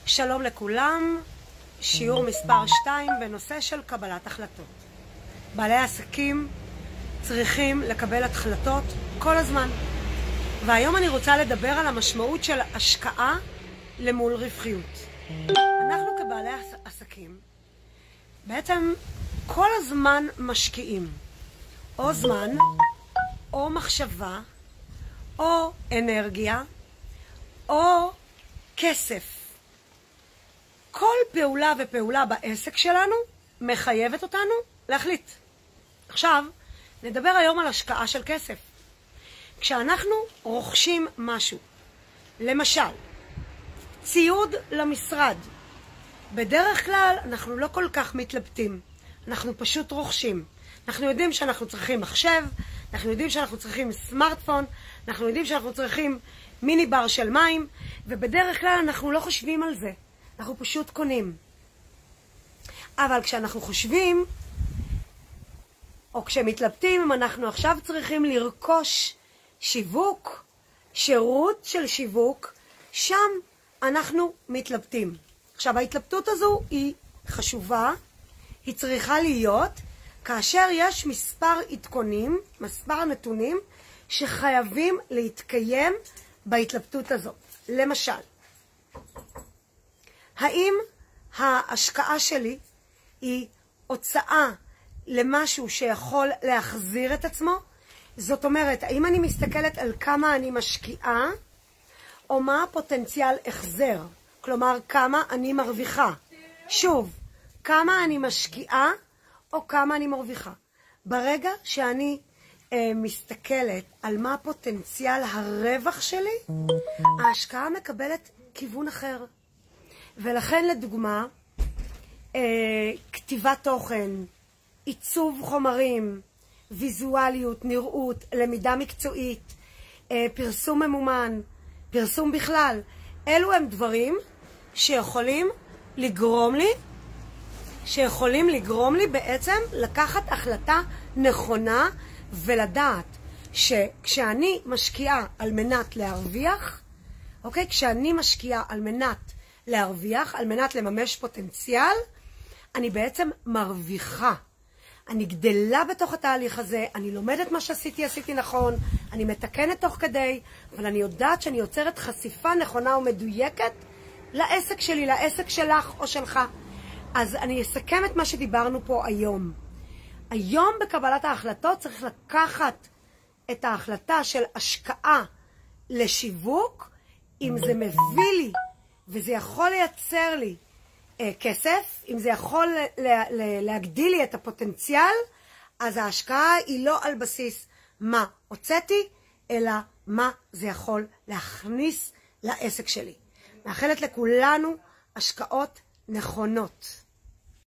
שלום לכולם, שיעור מספר 2 בנושא של קבלת החלטות. בעלי עסקים צריכים לקבל החלטות כל הזמן. והיום אני רוצה לדבר על המשמעות של השקעה למול רווחיות. אנחנו כבעלי עסקים בעצם כל הזמן משקיעים או זמן, או מחשבה, או אנרגיה, או כסף. כל פעולה ופעולה בעסק שלנו מחייבת אותנו להחליט. עכשיו, נדבר היום על השקעה של כסף. כשאנחנו רוכשים משהו, למשל, ציוד למשרד, בדרך כלל אנחנו לא כל כך מתלבטים. אנחנו פשוט רוכשים. אנחנו יודעים שאנחנו צריכים מחשב, אנחנו יודעים שאנחנו צריכים סמארטפון, אנחנו יודעים שאנחנו צריכים מיני בר של מים, ובדרך כלל אנחנו לא חושבים על זה. אנחנו פשוט קונים. אבל כשאנחנו חושבים, או כשמתלבטים, אם אנחנו עכשיו צריכים לרכוש שיווק, שירות של שיווק, שם אנחנו מתלבטים. עכשיו, ההתלבטות הזו היא חשובה, היא צריכה להיות כאשר יש מספר עדכונים, מספר נתונים, שחייבים להתקיים בהתלבטות הזו. למשל, האם ההשקעה שלי היא הוצאה למשהו שיכול להחזיר את עצמו? זאת אומרת, האם אני מסתכלת על כמה אני משקיעה, או מה הפוטנציאל החזר? כלומר, כמה אני מרוויחה. שוב, כמה אני משקיעה, או כמה אני מרוויחה. ברגע שאני מסתכלת על מה פוטנציאל הרווח שלי, ההשקעה מקבלת כיוון אחר. ולכן לדוגמה, כתיבת תוכן, עיצוב חומרים, ויזואליות, נראות, למידה מקצועית, פרסום ממומן, פרסום בכלל, אלו הם דברים שיכולים לגרום לי בעצם לקחת החלטה נכונה ולדעת שכשאני משקיעה על מנת להרוויח, כשאני משקיעה על מנת להרוויח, על מנת לממש פוטנציאל, אני בעצם מרוויחה. אני גדלה בתוך התהליך הזה, אני לומדת מה עשיתי נכון, אני מתקנת תוך כדי, אבל אני יודעת שאני יוצרת חשיפה נכונה ומדויקת לעסק שלי, לעסק שלך או שלך. אז אני אסכם את מה שדיברנו פה היום. היום בקבלת ההחלטות צריך לקחת את ההחלטה של השקעה לשיווק, אם זה מביא לי וזה יכול לייצר לי כסף, אם זה יכול להגדיל לי את הפוטנציאל, אז ההשקעה היא לא על בסיס מה הוצאתי, אלא מה זה יכול להכניס לעסק שלי. מאחלת לכולנו השקעות נכונות.